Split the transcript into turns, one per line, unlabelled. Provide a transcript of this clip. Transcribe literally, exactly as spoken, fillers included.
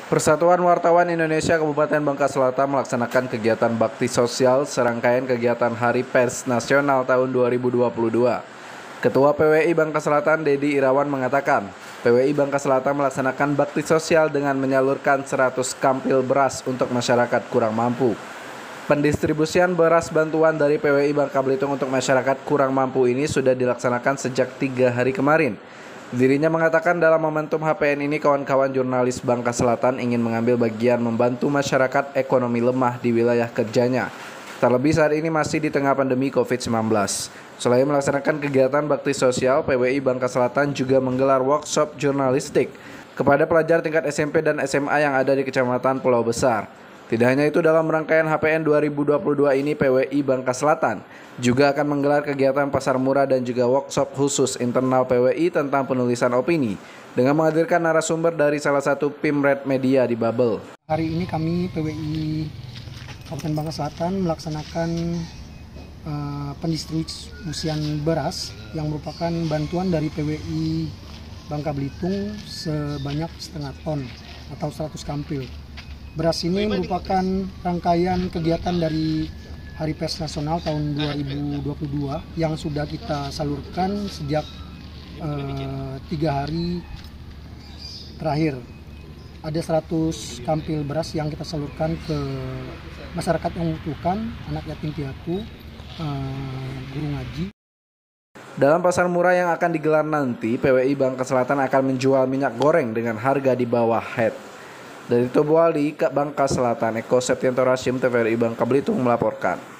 Persatuan Wartawan Indonesia Kabupaten Bangka Selatan melaksanakan kegiatan bakti sosial serangkaian kegiatan Hari Pers Nasional tahun dua ribu dua puluh dua. Ketua P W I Bangka Selatan, Dedi Irawan, mengatakan, P W I Bangka Selatan melaksanakan bakti sosial dengan menyalurkan seratus kampil beras untuk masyarakat kurang mampu. Pendistribusian beras bantuan dari P W I Bangka Belitung untuk masyarakat kurang mampu ini sudah dilaksanakan sejak tiga hari kemarin. Dirinya mengatakan dalam momentum H P N ini kawan-kawan jurnalis Bangka Selatan ingin mengambil bagian membantu masyarakat ekonomi lemah di wilayah kerjanya. Terlebih saat ini masih di tengah pandemi covid sembilan belas. Selain melaksanakan kegiatan bakti sosial, P W I Bangka Selatan juga menggelar workshop jurnalistik kepada pelajar tingkat S M P dan S M A yang ada di Kecamatan Pulau Besar. Tidak hanya itu, dalam rangkaian H P N dua ribu dua puluh dua ini P W I Bangka Selatan juga akan menggelar kegiatan pasar murah dan juga workshop khusus internal P W I tentang penulisan opini dengan menghadirkan narasumber dari salah satu Pimret Media di Babel.
Hari ini kami P W I Kabupaten Bangka Selatan melaksanakan uh, pendistribusian beras yang merupakan bantuan dari P W I Bangka Belitung sebanyak setengah ton atau seratus kampil. Beras ini merupakan rangkaian kegiatan dari Hari Pers Nasional tahun dua ribu dua puluh dua yang sudah kita salurkan sejak uh, tiga hari terakhir. Ada seratus kampil beras yang kita salurkan ke masyarakat yang membutuhkan, anak yatim piatu, uh, guru ngaji.
Dalam pasar murah yang akan digelar nanti, P W I Bangka Selatan akan menjual minyak goreng dengan harga di bawah head. Dari Tobuali ke Bangka Selatan, Eko Septianto Rashim, T V R I Bangka Belitung melaporkan.